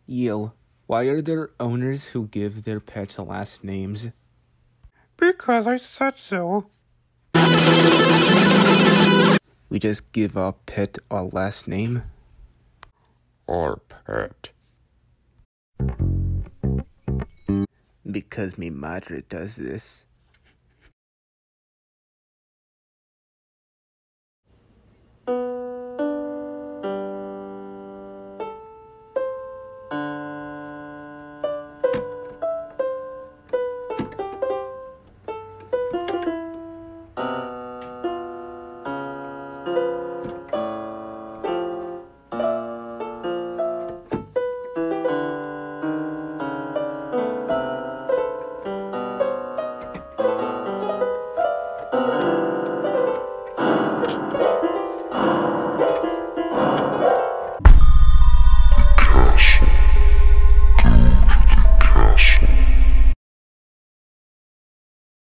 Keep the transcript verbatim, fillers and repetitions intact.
Yo, why are there owners who give their pets last names? Because I said so. We just give our pet a last name? Our pet. Because mi madre does this.